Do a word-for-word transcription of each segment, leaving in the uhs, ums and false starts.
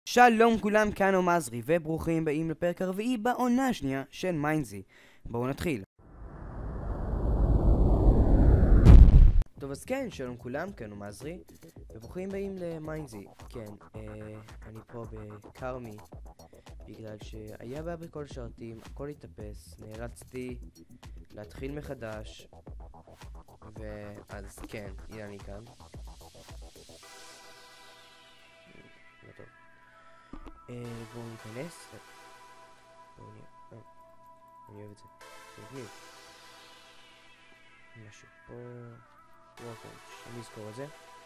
שלום כולם, כאן עומזרי, וברוכים הבאים לפרק הרביעי בעונה השנייה של מיינזי. בואו נתחיל. טוב, אז כן, שלום כולם, כאן עומזרי, וברוכים הבאים למיינזי. כן, אה, אני פה בקרמי, בגלל שהיה בעיה בכל שרתים, הכל התאפס, נאלצתי להתחיל מחדש, ואז כן, הנה אני כאן. לא טוב. אה, בואו ניכנס. בואו נראה. אה, אני אוהב את זה. זה מגניב. משהו פה. וורקאץ'. אני אזכור את זה.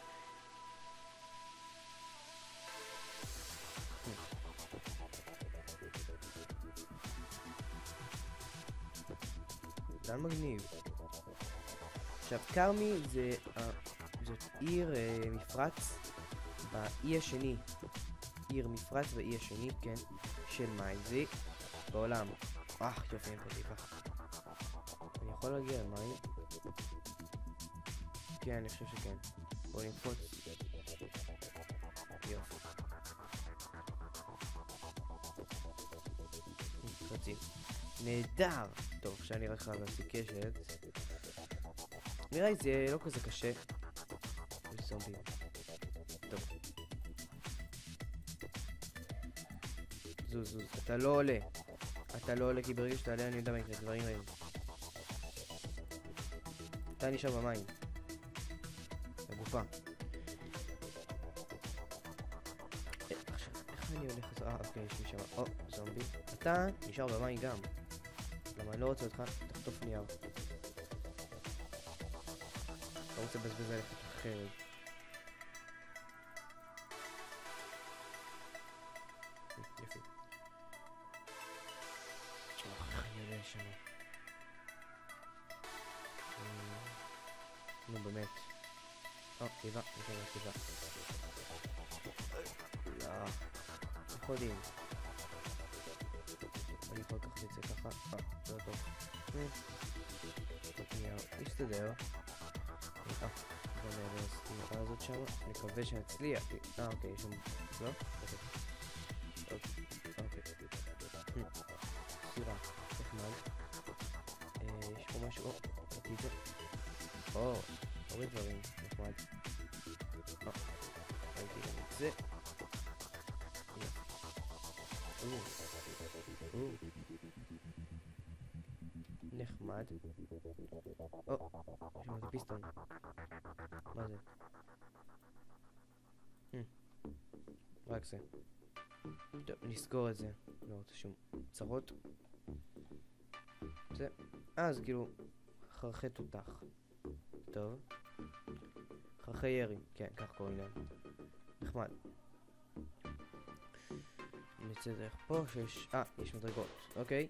זה מגניב. עכשיו, קרמי זה... אה, זאת עיר אה, מפרץ באי השני. עיר מפרץ באי השני, כן, של מיינזי בעולם. אה, יופי, אין פה טיפה. אני יכול להגיע למים? כן, אני חושב שכן. בואו נקפוץ. יופי. קרצים. נהדר! טוב, עכשיו אני רק חייב להשיג קשת. נראה לי זה לא כזה קשה. זה זומבים. טוב. זוז, זוז, אתה לא עולה. אתה לא עולה, כי ברגע שאתה עולה אני יודע מה יקרה, דברים האלה. אתה נשאר במים. בגופה. עכשיו, איך אני הולך חזרה? אה, אוקיי, יש לי שם. או, זומבי. אתה נשאר במים גם. למה אני לא רוצה אותך? תחטוף נייר. לא רוצה לבזבז עליך את החרב. יופי. אני עולה שם. נו באמת. או, טבע, נקרא טבע. לא. אנחנו יודעים. אני יכול לקחת את זה ככה. אה, זה לא טוב. יסתדר. אה, בוא נראה את הזאת שם. אני מקווה שנצליח. אה, אוקיי, יש שם... לא? אוקיי. אוקיי. סירה. נחמד. יש פה משהו... או, ראיתי את זה. או, הרבה דברים. נחמד. או, ראיתי גם את זה. או, או. נחמד. או, יש לנו את הפיסטון. מה זה? רק זה. טוב, נסגור את זה. לא רוצה שום צרות. זה. אה, זה כאילו חרכי תותח. טוב. חרכי ירי. כן, כך קוראים להם. נחמד. נצא דרך פה שיש... אה, יש מדרגות. אוקיי.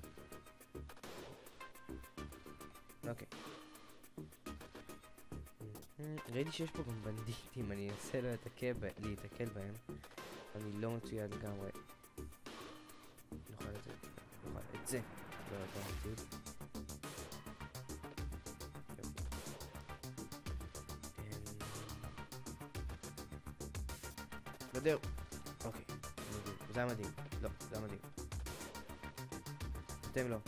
אוקיי. ראיתי שיש פה גם בנדיטים. אני אנסה להתקל בהם. אני לא מצויד לגמרי. נוכל את זה. נוכל את זה. לא יודע מה מצויד. גדר. אוקיי. זה היה מדהים. לא, זה היה מדהים. אתם לא.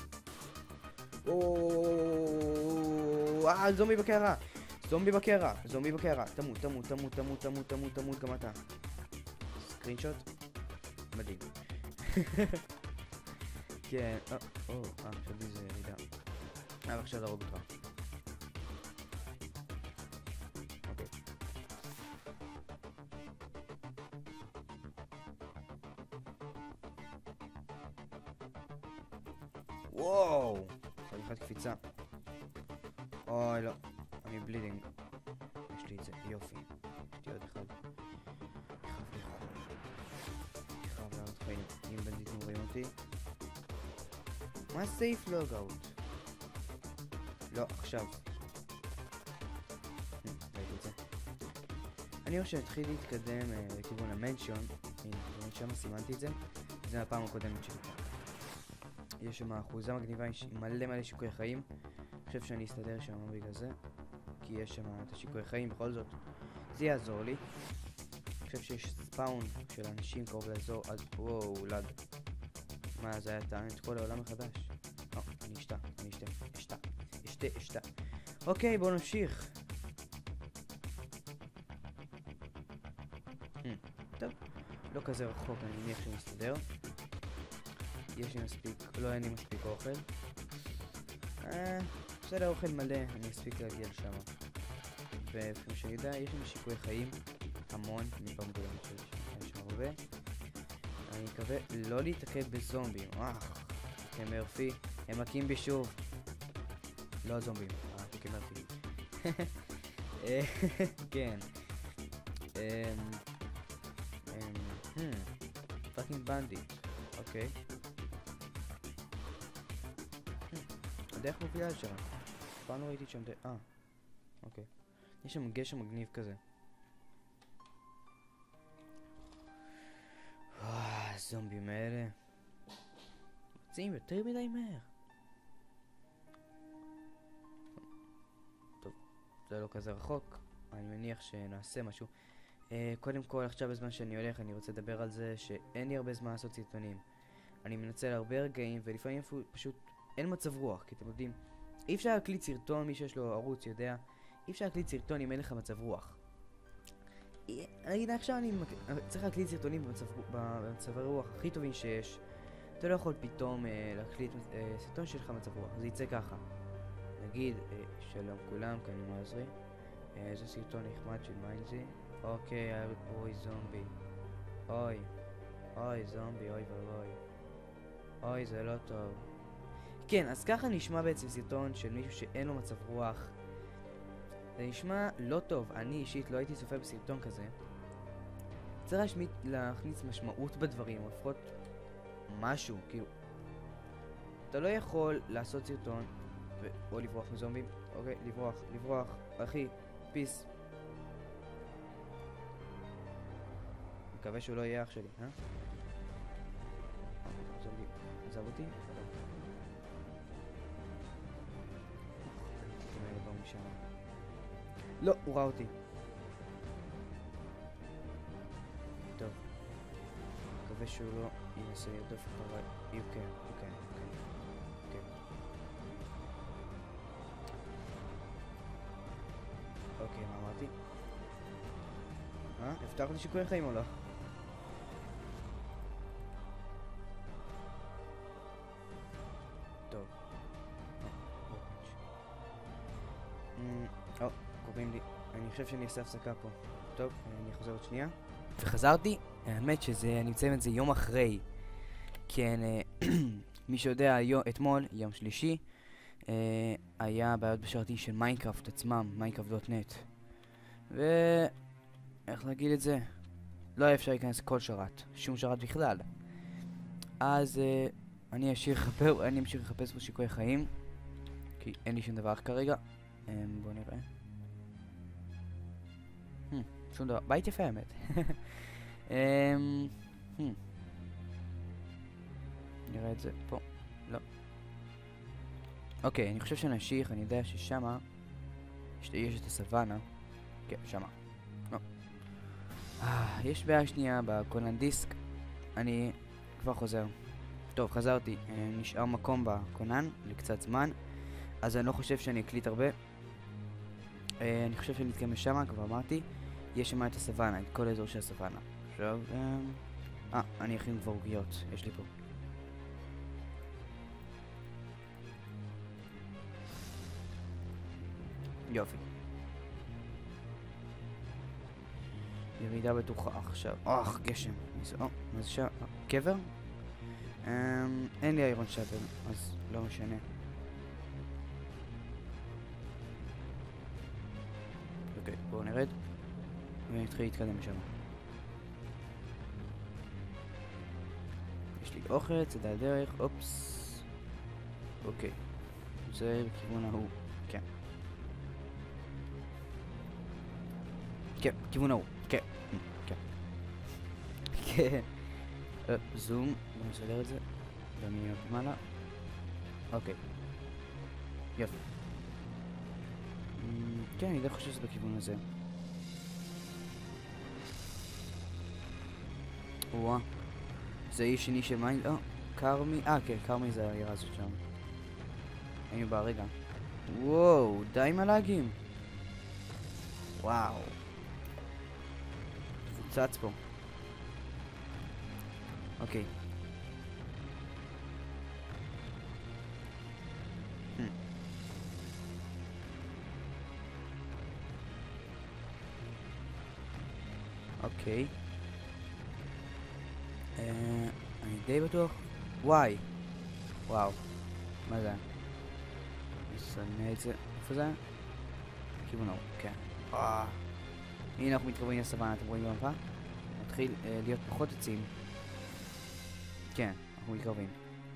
אוווווווווו. אה, זומבי בקערה. זומבי בקערה. זומבי בקערה. תמות, תמות, תמות, תמות, תמות, תמות, תמות, גם אתה. סקרינשוט. מדהים. כן. או, אה, חשבתי זה ירידה. אה, עכשיו להרוג אותך. אוקיי. וואו! חתיכת קפיצה. אוי לא, אני בלידינג. יש לי את זה, יופי. יש לי עוד אחד. אני חייב לאכול. אני חייב לעלות חיים. אם בנדיטים רואים אותי. מה סייף לוגאוט? לא, עכשיו. ראיתי את זה. אני חושב שהתחיל להתקדם לכיוון המנשיון. הנה, שם סימנתי את זה. זה הפעם הקודמת שלי. יש שם אחוזה מגניבה עם מלא מלא שיקוי חיים. אני חושב שאני אסתדר שם בגלל זה, כי יש שם את השיקוי חיים בכל זאת. זה יעזור לי. אני חושב שיש ספאון של אנשים קרוב לאזור, אז וואו, לד. מה, זה היה טען את כל העולם מחדש? או, אני אשתה, אני אשתה, אשתה, אשתה, אשתה. אוקיי, בואו נמשיך. טוב, לא כזה רחוק, אני מניח שאני אסתדר. יש לי מספיק, לא אין לי מספיק אוכל. אה, בסדר, אוכל מלא, אני אספיק להגיע לשם. וכמו שאני יודע, יש לנו שיקויי חיים המון, מפעם גדולה שיש שם הרבה. אני מקווה לא להתעכב בזומבים. אך, כמרפי, הם מכים בי שוב. לא זומבים, אה, כמרפי. כן. פאקינג בנדיט, אוקיי. הדרך מובילה לשם. פעם לא ראיתי שם די... אה, אוקיי. יש שם גשר מגניב כזה. וואו, הזומבים האלה. מוצאים יותר מדי מהר. טוב, זה לא כזה רחוק. אני מניח שנעשה משהו. Uh, קודם כל, עכשיו בזמן שאני הולך, אני רוצה לדבר על זה שאין לי הרבה זמן לעשות סרטונים. אני מנצל הרבה רגעים, ולפעמים פשוט אין מצב רוח, כי אתם יודעים, אי אפשר להקליט סרטון, מי שיש לו ערוץ יודע, אי אפשר להקליט סרטון אם אין לך מצב רוח. נגיד, עכשיו אני צריך להקליט סרטונים במצב, במצב הרוח הכי טובים שיש. אתה לא יכול פתאום uh, להקליט uh, סרטון שיש לך מצב רוח, זה יצא ככה. נגיד, uh, שלום כולם, כאן אני מעזרי. Uh, זה סרטון נחמד של מיינזי. אוקיי, אוי זומבי. אוי. אוי זומבי, אוי ואוי. אוי, זה לא טוב. כן, אז ככה נשמע בעצם סרטון של מישהו שאין לו מצב רוח. זה נשמע לא טוב. אני אישית לא הייתי צופה בסרטון כזה. צריך להשמיט, להכניס משמעות בדברים, או לפחות משהו, כאילו. אתה לא יכול לעשות סרטון, ו... או לברוח מזומבים. אוקיי, לברוח, לברוח. אחי, פיס. מקווה שהוא לא יהיה אח שלי, אה? זומבי, עזב אותי? לא, הוא ראה אותי. טוב. מקווה שהוא לא ינסה לרדוף אחריי. אוקיי, אוקיי, אוקיי. אוקיי. אוקיי, מה אמרתי? אה? הבטחת לי שיקויי חיים או לא? טוב. או, קוראים לי. אני חושב שאני אעשה הפסקה פה. טוב, אני חוזר עוד שנייה. וחזרתי, האמת שזה, אני מציין את זה יום אחרי. כן, מי שיודע, אתמול, יום שלישי, היה בעיות בשרתים של מיינקראפט עצמם, מיינקראפט דוט נט. ו... איך להגיד את זה? לא היה אפשר להיכנס כל שרת, שום שרת בכלל. אז אני אמשיך לחפש, אני אמשיך לחפש פה שיקויי חיים, כי אין לי שום דבר כרגע. בואו נראה. שום דבר, בית יפה האמת. נראה את זה פה. לא. אוקיי, אני חושב שנמשיך, אני יודע ששמה יש את הסוואנה. כן, שמה. לא. יש בעיה שנייה בקונן דיסק. אני כבר חוזר. טוב, חזרתי. נשאר מקום בקונן לקצת זמן, אז אני לא חושב שאני אקליט הרבה. אני חושב שאני אתקדם לשמה, כבר אמרתי. יש שם את הסוואנה, את כל האזור של הסוואנה. עכשיו, אה, אני אכין כבר עוגיות, יש לי פה. יופי. ירידה בטוחה עכשיו. אוח, גשם. או, מה זה שם? קבר? אין לי איירון שטל, אז לא משנה. אוקיי, בואו נרד. ונתחיל להתקדם שם. יש לי אוכל, צדה הדרך, אופס. אוקיי. זה בכיוון ההוא. כן. כן, בכיוון ההוא. כן. כן. כן. זום. בוא נסדר את זה. במיות מעלה. אוקיי. יופי. כן, אני לא חושב שזה בכיוון הזה. וואה. זה אי שני של מיינד... אה, קרמי... אה, כן, קרמי זה העירה הזאת שם. היינו ברגע. וואו, די עם הלאגים. וואו. פוצץ פה. אוקיי. אוקיי. אני די בטוח. וואי. וואו. מה זה? אני שונא את זה. איפה זה? כיוון ההוא, כן. הנה אנחנו מתקרבים לסוואנה, אתם רואים במפה? מתחיל להיות פחות עצים. כן, אנחנו מתקרבים.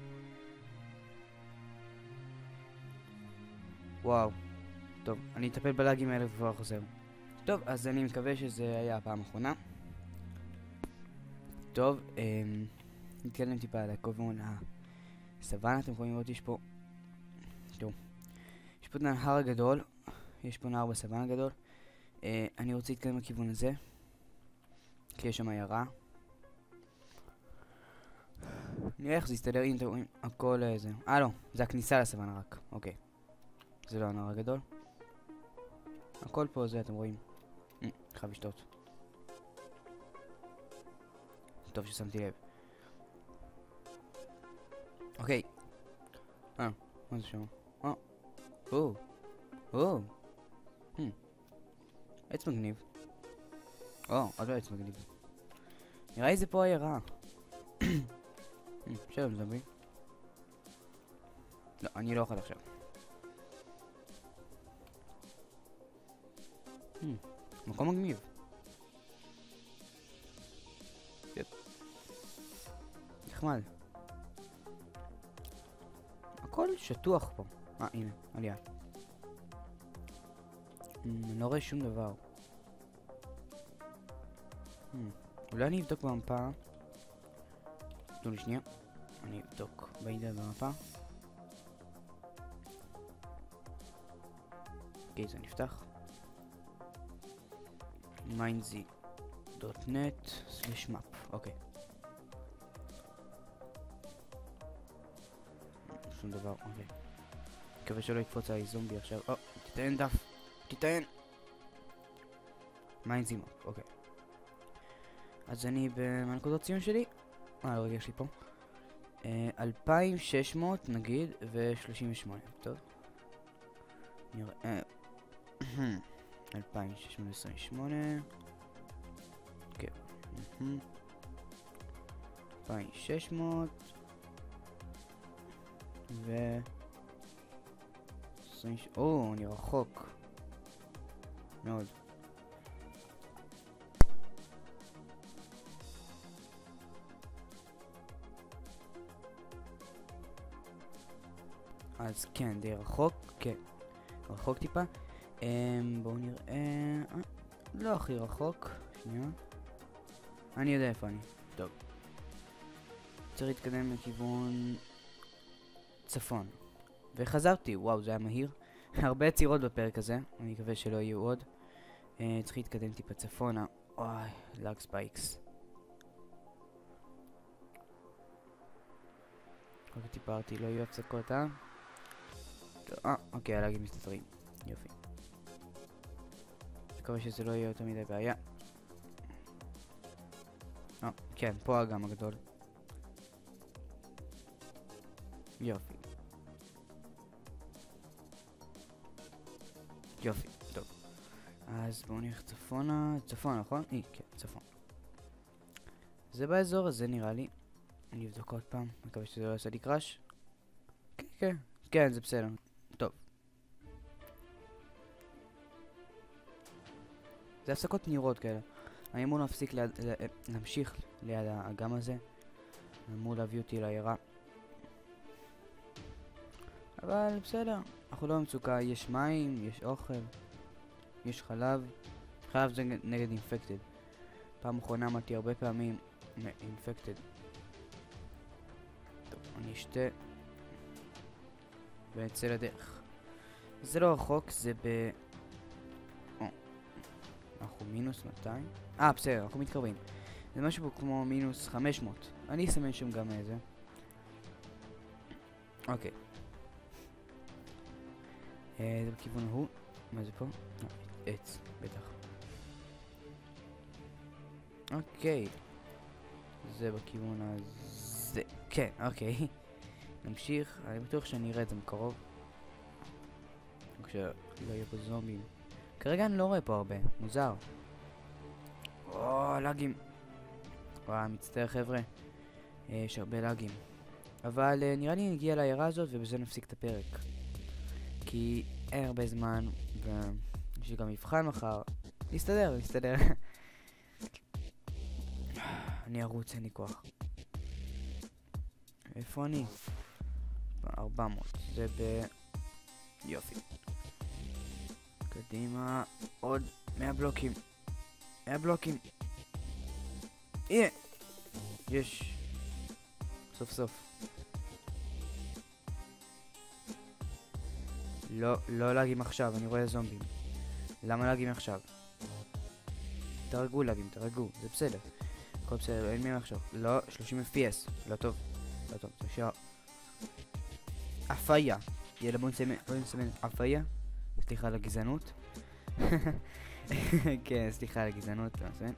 וואו. טוב, אני אטפל בלאגים האלה וכבר חוזר. טוב, אז אני מקווה שזה היה הפעם האחרונה. טוב, אמ... נתקדם טיפה על הכיוון הסוואנה, אתם יכולים לראות יש פה... טוב. יש פה את הנהר הגדול, יש פה נהר בסוואנה הגדול. אה, אני רוצה להתקדם לכיוון הזה, כי יש שם עיירה. נראה איך זה יסתדר, אם אתם רואים הכל איזה... אה לא, זה הכניסה לסוואנה רק, אוקיי. זה לא הנהר הגדול. הכל פה זה, אתם רואים. חייב לשתות. טוב ששמתי לב. אוקיי. אה, מה זה שם? אה. או. או. Hmm. עץ מגניב. או, עוד לא עץ מגניב. נראה לי זה פה עיירה. שלום זומבי. לא, אני לא אוכל עכשיו. מקום מגניב. נחמד. הכל שטוח פה. אה, הנה, עלייה. אני לא רואה שום דבר. אולי אני אבדוק במפה. תנו לי שנייה. אני אבדוק באינטרנט במפה. אוקיי, זה נפתח. מיינדזי דוט נט סלש מאפ. אוקיי. שום דבר, אוקיי. מקווה שלא יקפוץ עליי זומבי עכשיו. או, תיתן דף. תיתן. מיינדזי מאפ, אוקיי. אז אני בנקודות ציון שלי. אה, לא רגע, יש לי פה. אלפיים שש מאות נגיד ו-שלושים ושמונה. טוב. נראה. אלפיים שש מאות עשרים ושמונה. כן. אלפיים שש מאות ו... או, אני רחוק מאוד. אז כן, די רחוק, כן, רחוק טיפה. אמ, בואו נראה... אה, לא הכי רחוק, שנייה. אני יודע איפה אני, טוב. צריך להתקדם לכיוון צפון. וחזרתי, וואו, זה היה מהיר. הרבה עצירות בפרק הזה, אני מקווה שלא יהיו עוד. אה, צריך להתקדם טיפה צפונה. אוי, לאג ספייקס. רק טיפרתי, לא יהיו הפסקות, אה? אה, אוקיי, הלאגים מסתתרים. יופי. מקווה שזה לא יהיה יותר מדי בעיה. אה, כן, פה האגם הגדול. יופי. יופי, טוב. אז בואו נלך צפונה, צפון נכון? אי, כן, צפון. זה באזור הזה נראה לי. אני אבדוק עוד פעם, מקווה שזה לא יעשה לי קראש. כן, כן, כן, זה בסדר. טוב. זה הפסקות נראות כאלה. אני אמור להפסיק ליד, להמשיך ליד האגם הזה. אני אמור להביא אותי לעיירה. אבל בסדר, אנחנו לא במצוקה, יש מים, יש אוכל, יש חלב. חלב זה נגד אינפקטד. פעם אחרונה אמרתי הרבה פעמים אינפקטד. טוב, אני אשתה ויצא לדרך. זה לא רחוק, זה ב... או, אנחנו מינוס מאתיים. אה, בסדר, אנחנו מתקרבים. זה משהו כמו מינוס חמש מאות. אני אסמן שם גם איזה. אוקיי. אה, זה בכיוון ההוא. מה זה פה? אה, עץ, בטח. אוקיי. זה בכיוון הזה. כן, אוקיי. נמשיך. אני בטוח שאני אראה את זה מקרוב. כשלא יהיה פה זומבים. כרגע אני לא רואה פה הרבה. מוזר. או, לגים. וואו, מצטער חבר'ה. יש הרבה לגים. אבל uh, נראה לי נגיע לעיירה הזאת ובזה נפסיק את הפרק. כי אין הרבה זמן ויש לי גם מבחן מחר. נסתדר, נסתדר. אני ארוץ, אין לי כוח. איפה אני? ארבע מאות. זה ב... יופי. קדימה. עוד מאה בלוקים. מאה בלוקים. הנה. יש. סוף סוף. לא, לא לגים עכשיו, אני רואה זומבים. למה לגים עכשיו? תרגעו לגים, תרגעו, זה בסדר. הכל בסדר, אין מי עכשיו. לא, שלושים אף פי אס. לא טוב. לא טוב, זה שעה. אפיה. יאללה, בוא נסמן, בוא נסמן אפיה. סליחה על הגזענות. כן, סליחה על הגזענות, לא נסמן.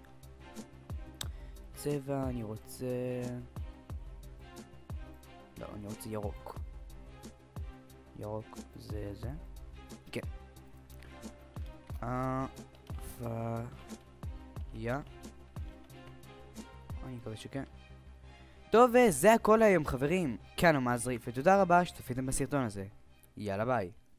צבע, אני רוצה... לא, אני רוצה ירוק. ירוק זה זה. כן. אפיה. אני מקווה שכן. טוב, וזה הכל היום חברים. כאן הוא מזריף, ותודה רבה שצפיתם בסרטון הזה. יאללה ביי.